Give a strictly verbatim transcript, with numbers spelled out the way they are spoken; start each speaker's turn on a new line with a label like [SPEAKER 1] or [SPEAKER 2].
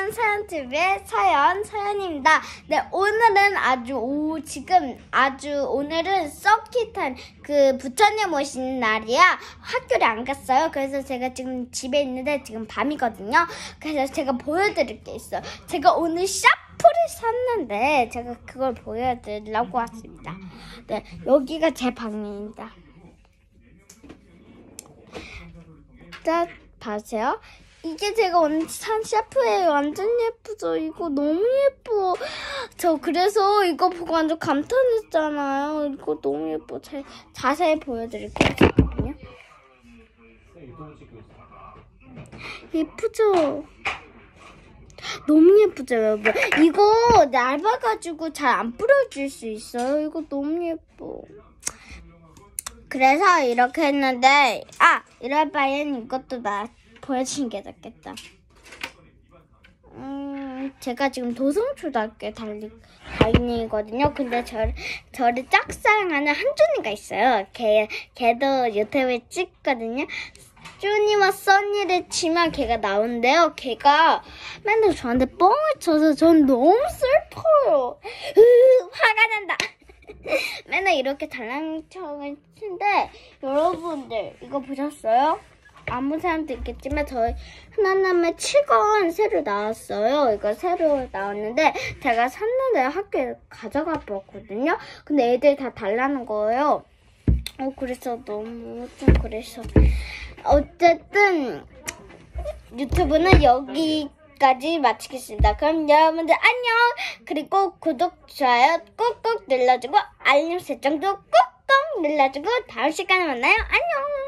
[SPEAKER 1] 여러분, 서연티비의 서연, 서연입니다. 네, 오늘은 아주, 오, 지금 아주, 오늘은 서킷한 그 부처님 오시는 날이야. 학교를 안 갔어요. 그래서 제가 지금 집에 있는데 지금 밤이거든요. 그래서 제가 보여드릴 게 있어요. 제가 오늘 샤프를 샀는데 제가 그걸 보여드리려고 왔습니다. 네, 여기가 제 방입니다. 자, 봐세요. 이게 제가 오늘 산 샤프예요. 완전 예쁘죠? 이거 너무 예뻐. 저 그래서 이거 보고 완전 감탄했잖아요. 이거 너무 예뻐. 자, 자세히 보여드릴게요. 잠깐만요. 예쁘죠? 너무 예쁘죠, 여러분? 이거 얇아가지고 잘 안 부러질 수 있어요. 이거 너무 예뻐. 그래서 이렇게 했는데, 아! 이럴 바엔 이것도 나 보여주는 게 낫겠다. 음, 제가 지금 도성초등학교에 달리, 다니거든요. 근데 저, 저를 짝사랑하는 한준이가 있어요. 걔, 걔도 유튜브에 찍거든요. 쭈니와 써니를 치면 걔가 나온대요. 걔가 맨날 저한테 뻥을 쳐서 전 너무 슬퍼요. 으, 화가 난다. 맨날 이렇게 달랑청을 치는데, 여러분들 이거 보셨어요? 아무 사람도 있겠지만 저희 하나남의 칠 권 새로 나왔어요. 이거 새로 나왔는데 제가 샀는데 학교에 가져가 버렸거든요. 근데 애들 다 달라는 거예요. 어 그래서 너무 좀 그래서 어쨌든 유튜브는 여기까지 마치겠습니다. 그럼 여러분들 안녕. 그리고 구독, 좋아요 꾹꾹 눌러주고 알림 설정도 꾹꾹 눌러주고 다음 시간에 만나요. 안녕.